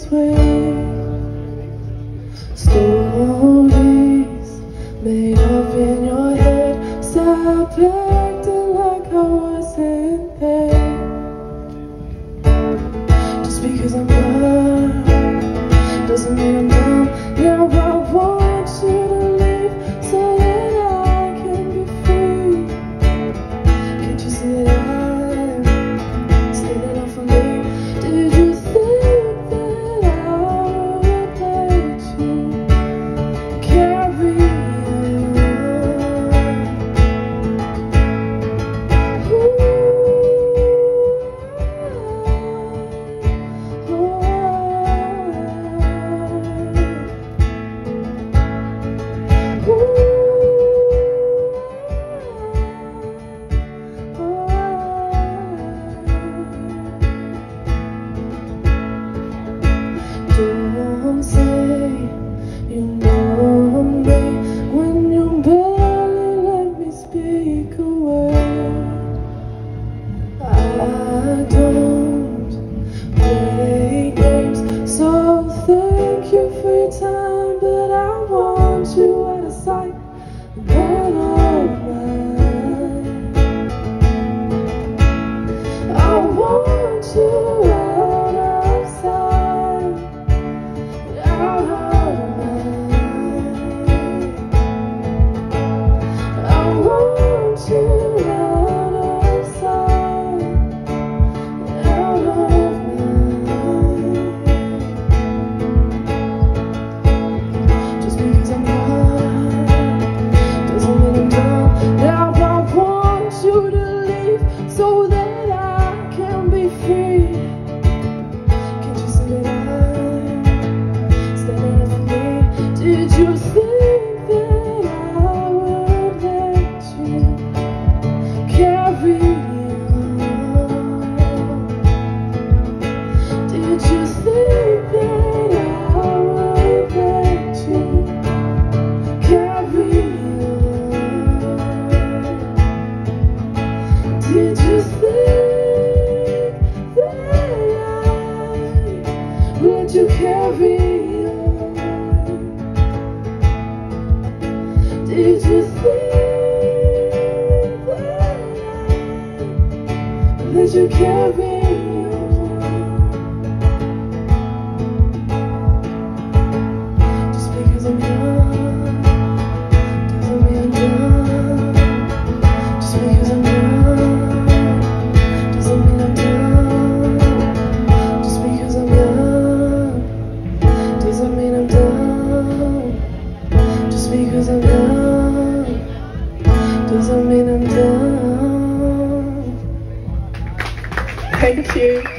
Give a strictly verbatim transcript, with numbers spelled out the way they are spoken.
this way. Stories made up in your head. Stop acting like I wasn't there. Just because I'm young doesn't mean I'm down. Now I want you to leave so that I can be free. Can't you see that I'm standing up for me? Did you think that I would let you carry on? Ooh, oh, oh. Don't say you know me when you barely let me speak a word. I don't play games, so thank you for your time, but I want you out of sight, but of mine. I want you out of sight, out of mine. I want you out of sight, out of mine. Just because I'm young doesn't mean I'm down. Now I want you to leave so that I can be free. Can't you see that I'm standing up for me? Did you think that I would let you carry on? Did you think that I would let you carry on? Did you think that I would you carry on? Did you think that I would you carry on? Just because I'm young doesn't mean I'm done. Just because I'm young doesn't mean I'm done. Just because I'm young doesn't mean I'm done. Just because I'm young doesn't mean I'm done. Thank you.